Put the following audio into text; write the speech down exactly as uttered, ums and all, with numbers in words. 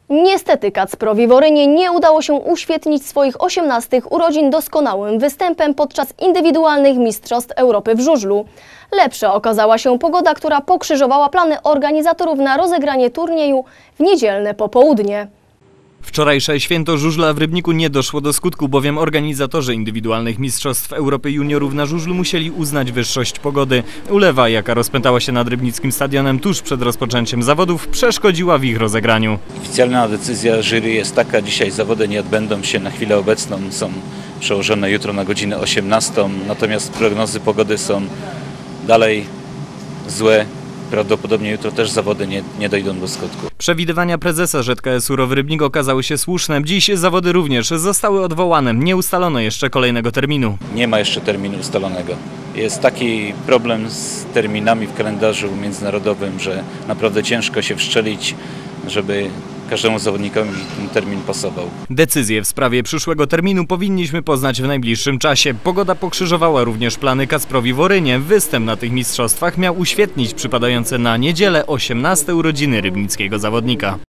Niestety Kacprowi Worynie nie udało się uświetnić swoich osiemnastych urodzin doskonałym występem podczas indywidualnych Mistrzostw Europy w żużlu. Lepsza okazała się pogoda, która pokrzyżowała plany organizatorów na rozegranie turnieju w niedzielne popołudnie. Wczorajsze święto żużla w Rybniku nie doszło do skutku, bowiem organizatorzy indywidualnych Mistrzostw Europy Juniorów na żużlu musieli uznać wyższość pogody. Ulewa, jaka rozpętała się nad rybnickim stadionem tuż przed rozpoczęciem zawodów, przeszkodziła w ich rozegraniu. Oficjalna decyzja jury jest taka: dzisiaj zawody nie odbędą się na chwilę obecną, są przełożone jutro na godzinę osiemnastą, natomiast prognozy pogody są dalej złe. Prawdopodobnie jutro też zawody nie, nie dojdą do skutku. Przewidywania prezesa Ż K S u Rybnik okazały się słuszne. Dziś zawody również zostały odwołane. Nie ustalono jeszcze kolejnego terminu. Nie ma jeszcze terminu ustalonego. Jest taki problem z terminami w kalendarzu międzynarodowym, że naprawdę ciężko się wszczelić, żeby każdemu zawodnikowi ten termin pasował. Decyzję w sprawie przyszłego terminu powinniśmy poznać w najbliższym czasie. Pogoda pokrzyżowała również plany Kacprowi Worynie. Występ na tych mistrzostwach miał uświetnić przypadające na niedzielę osiemnaste urodziny rybnickiego zawodnika.